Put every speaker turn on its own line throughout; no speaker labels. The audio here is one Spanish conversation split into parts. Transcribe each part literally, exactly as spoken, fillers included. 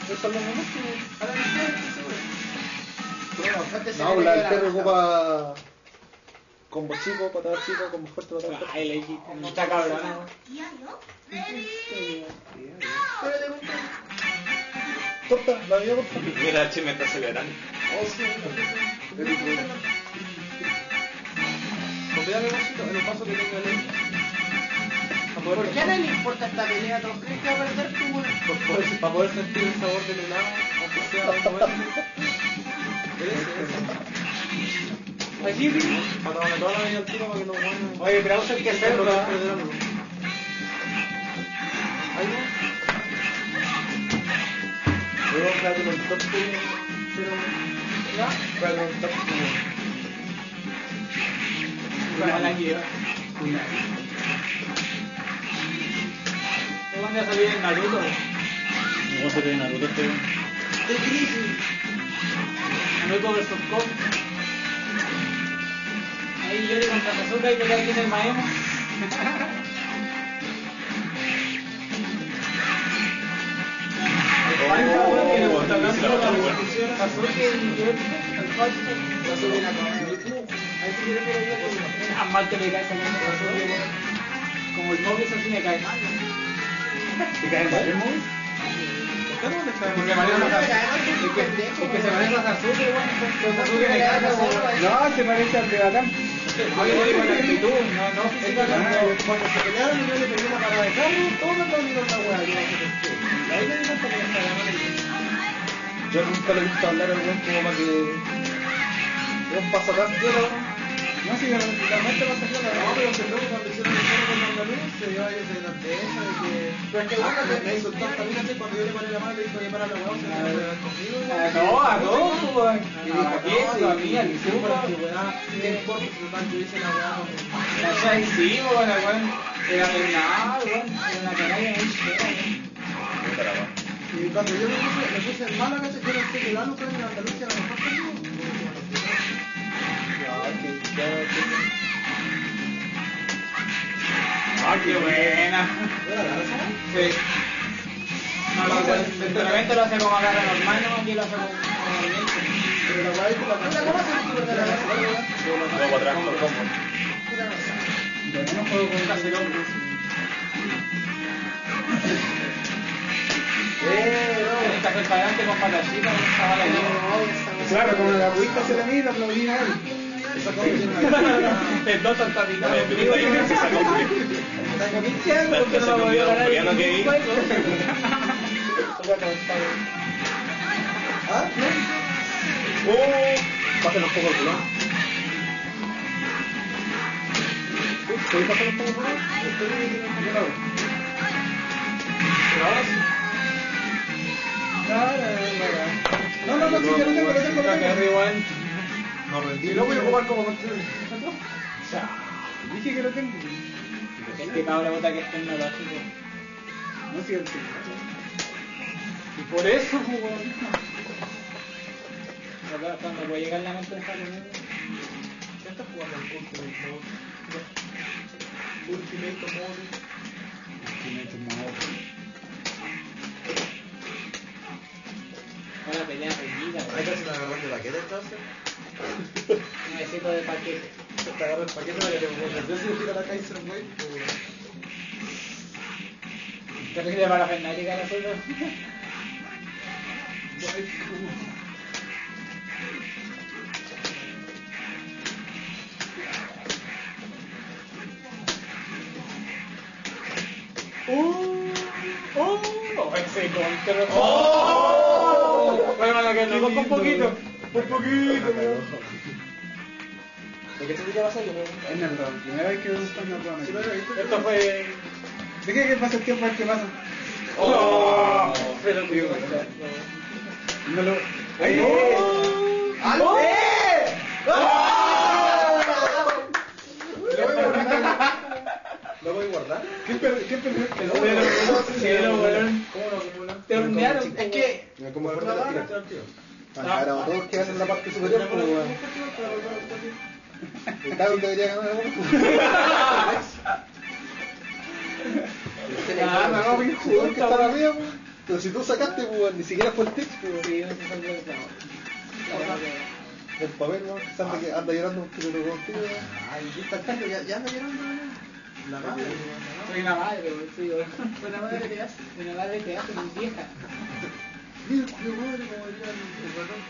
Eso es lo mismo.
A la izquierda, seguro.
No, la del perro ocupa combo chico, patada chico, combo fuerte, patada fuerte.
Ay, le dijiste, no está cabrón.
Torta, la vida torta.
Mira, H me está acelerando.
Oh, sí,
Convídame vasito, en el paso que tenga el.
¿Por qué a nadie le importa esta pelea? ¿Todos creen que va a perder tu weón?
Para poder sentir el sabor del helado, aunque sea bueno.
Aquí, sí.
Para darle toda la media altura para que no guarden.
Oye, pero usa el que hacerlo.
Ahí no.
luego quédate con top two, pero...
¿Ya?
Quédate con top two.
Bueno, la quiero. ¿Dónde salió el Naruto?
No se ve Naruto este.
De crisis.
Naruto versus Kong. Ahí Yori contra Sasuke y pelea aquí en el Maemo. Sasuke y Yori, el falso.
Sasuke la come.
Ahí sí que le quiero yo. A mal te le cae saliendo Sasuke. Como el móvil así me cae mal.
¿Te cae mal el móvil?
¿Por qué no le cae
Porque
mal?
Mario no Sasuke. Es que, es que se parece a Sasuke, bueno, pero Sasuke me cae como...
No, se parece al de Bacán.
Oye, yo digo la actitud, no, no físicamente.
Cuando se pelearon y yo le pegué una parada de carro, todos aplaudieron la weá. Yo no sé por qué. Y ahí me di cuenta que me estaba ganando el tiempo.
Yo nunca le he visto hablar al buen como para que... Un paso acá. Yo no...
No, sí, la mente va a salir la no, pero que luego cuando hicieron el juego con la andaluz, se dio ahí esa grandeza de que... Pero es que bueno, me, me insultó hasta mí, ¿sí? Cuando yo le paré la mano, le dijo que para la weá, se me iba a conmigo.
No, a todos, weón.
Y dijo,
¿A quién? A mí, al
sí,
Zupa.
porque weá, ¿qué importa si total yo hice la weá con...
La Shai sí, weón, weón. Era nada, weón. Era una canalla muy fea, weón.
Y cuando yo me puse, me puse en mala, ¿cachai? Yo pensé que Lalo fue en Andalucía a lo mejor conmigo.
Ah, qué buena.
¿Era Lalo esa?
Sí. No, lo hace, el entrenamiento lo hace como agarra normal, no, aquí lo hace como movimiento.
Pero la weá dijo la
Puta, ¿cómo se le ocurre la weá?
Luego atrás con el combo.
Yo no juego con Caserón.
Eh,
Tienes que hacer para adelante con patachita, con esa bala allí.
claro, como la agüita se la mira, aplaudí a él.
Esa cosa tiene una...
El dos está pintado.
Me pedí ahí que se sacó.
Tengo quince años porque no
Se
lo voy a
comió un
ganar.
coreano que vi.
¿Ah? ¿No? Uh, bájale un poco el culón. ¿Puedes bajar un poco el culón? Yo lo hago.
Pero ahora sí.
No, no, no, sí, yo lo tengo, lo tengo, lo tengo.
Igual.
No rendí.
Y lo voy a ocupar como control.
Dije que lo tengo.
Es que cabrón bota que es tecnológico.
No sé, sí.
Y por eso, weón. Acá, cuando voy a llegar la mente de japonés.
¿Qué estás jugando al Ultimate Mode? Ultimate Mode.
Una pelea reñida,
¿Hay que hacer una agarrón de paquete entonces?
necesito de paquete.
Te agarro el paquete para que te pongas. Yo si tiro la Kaiser Wave,
Terrible para Fernática nosotros. ¡Uh! ¡Oh! ¡Ese control! ¡Oh! Bueno, la que nos toca un poquito. Un poquito,
¿de qué te pasa? Yo no...
Es Nerdron, primera vez que veo un fan Nerdron.
Si no lo he visto,
Esto fue...
Deje que pase el tiempo a ver qué pasa.
¡Oh! Pero
Digo, no lo...
¡Ahí!
¡Oh!
¡Al
¡Oh!
¿Lo voy a guardar?
¿Qué perdió? ¿Qué perdió?
Cero, weón.
¿Cómo lo acumulan?
Te hornearon.
Es que...
Mira cómo fue
Guardar
la
ahora,
tira.
tío.
Ahora todos quedan en la parte superior, pero weón. El Down debería ganar el
Ah, me hago bien
jugador que está
justo.
arriba, weón. Pero si tú sacaste, pues, ni siquiera fue el texto, pues.
Sí, no se salió de clavo.
El papel, ¿no? Se anda, que anda llorando un kilo contigo.
Ay, ¿qué está tanto? Ya, ya anda llorando, ¿no? La madre.
Soy una madre, güey, sí, güey.
Una madre que hace.
Una madre que hace mi vieja.
Mira, qué madre, como diría el ratón.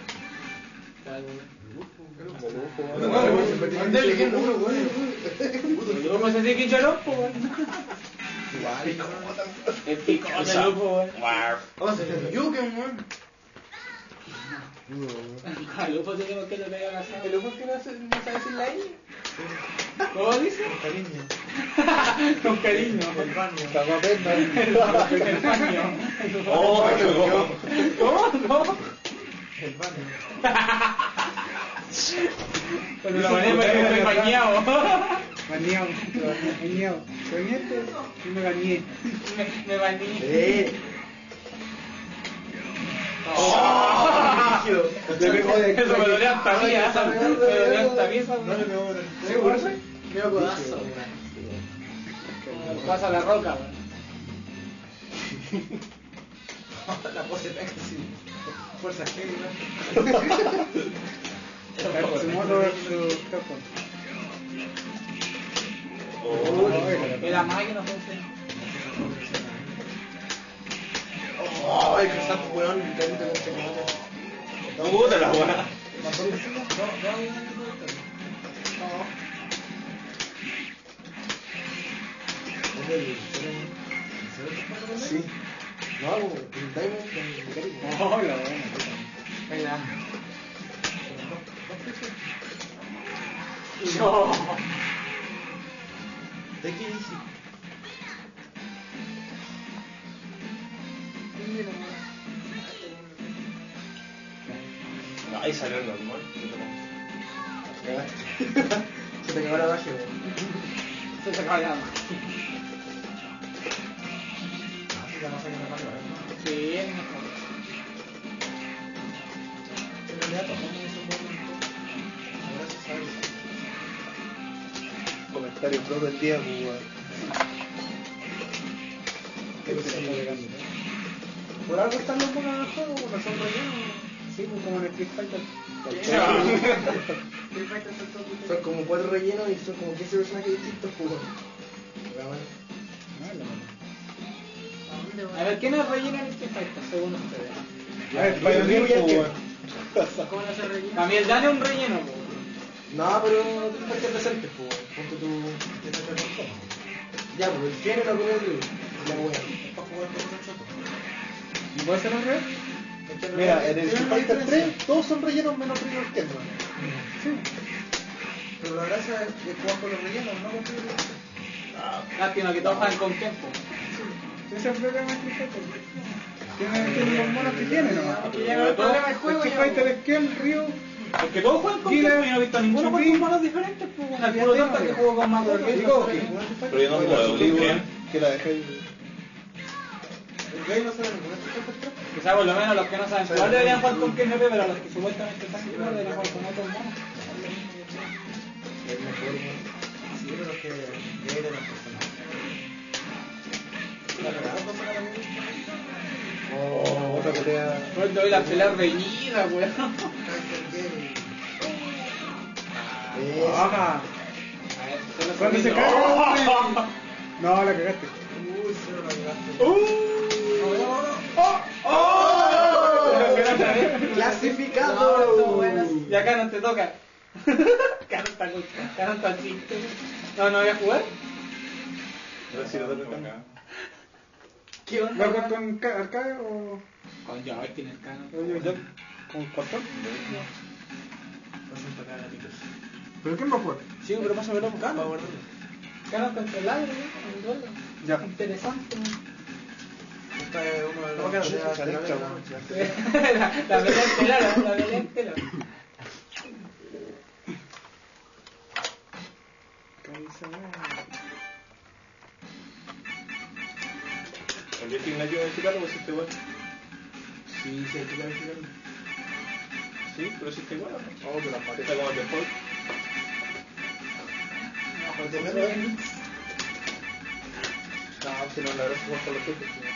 ¿Dónde eligiendo uno, güey?
¿Cómo se dice que lloró, po, güey?
Igual.
El pico de lupo, güey.
Vamos a hacer yo, que weón.
¿Al lupo se llama que le pega la sala?
¿El lupo que no sabe decir la I?
¿Cómo dice?
Cariño.
Con cariño.
El baño.
Cagó pena.
El baño.
Oh, me cagó.
¿Cómo? ¿Cómo?
El baño.
Cuando lo manejo porque me he bañado.
Bañado, bañado. Bañete y me bañé.
Me, me bañé.
Eh.
Le pegó de
Eso me dolía hasta a mí, ¿eh? Me dolía hasta a mí esa,
No le pegó por el.
¿Seguro?
Mira codazo.
Pasa la roca, güey.
La pose está así. Fuerza G,
Katsumoto versus Capcom.
Era máquina, fue ese.
Oh, el cruzante, weón. Carita con chocolate.
Puta la weá.
Sí. No, el Diamond con el cariño.
Oh, la buena.
Venga.
No.
¿De qué dije?
Ahí salió el normal.
Se te cagó la magia, weón.
Se te acaba ya.
Así que no sé qué me pasa, weón.
Sí, es mejor.
En realidad, tomamos eso por gracias a Dios.
Comentario pro del día, pues, weón.
Por algo están los buenos en el juego, porque son rellenos. Sí, pues como en el Street Fighter.
Son como cuatro rellenos y son como quince personajes distintos, pues, weón.
A ver, ¿quién es rellena en este Fighter, según ustedes?
A ver, para mí, pues, weón.
¿Cómo no se rellena?
Para mí el Dani es un relleno, po.
No, pero tú que presentes, pues, ponte tu. Ya, pues, el género lo que es la wea. Es para jugar con un choto.
¿Y puede ser un rey?
Mira, en el Street Fighter tres todos son rellenos menos Rino Kenman.
Sí.
Pero la gracia es de jugar con los rellenos, no con Rino.
Lástima que todos juegan con tiempo.
Ese es el problema de Street Fighter. Tiene, tiene los monos que tiene nomás.
Aquí llega el problema del juego
Street
ya.
Fighter es Ken, Ryu.
Porque todos juegan con
Gila,
tiempo y no he visto a ninguno con
Chun-Li.
sus manos diferentes, pues. Al puro tonto que jugó con más
Pero
golpes.
digo,
Pero yo no puedo, ¿bien?
Que la dejé.
El gay no sabe ninguna Street Fighter tres.
Quizá por lo menos los que no saben jugar deberían jugar con K N P, pero los que supuestamente saben jugar deberían jugar con otros monos.
Es mejor, weón. Sí, pero los que gay de las personas. La cagada con la
Oh, otra pelea.
Pues doy la pelea reñida, weón.
Ajá.
Cuando
Cuando se cae. No, la cagaste.
Uy, cero la cagaste. ¡Clasificado!
Y acá no te toca. Acá no está con- acá no está triste. No, no voy a jugar. ¿Qué
¿Va a
onda?
jugar con ca- arcade o
Con joystick en el cano.
o yo- con control? ¿Pero quién va a jugar?
Sí, pero pásame los ganos.
Cano controlable, ¿no? Un duelo.
Ya.
Interesante.
Esta es uno de los
No, que no se
peleas
echa
de la
leche,
noche.
la, la pelea estelar, la pelea estelar.
¿El joystick no hay que verificarlo o existe igual?
Sí, sí, hay que verificarlo.
Sí, pero existe igual. ¿No?
Oh, que las
Está como el default.
No, si no, la verdad es que jugar con los jefes.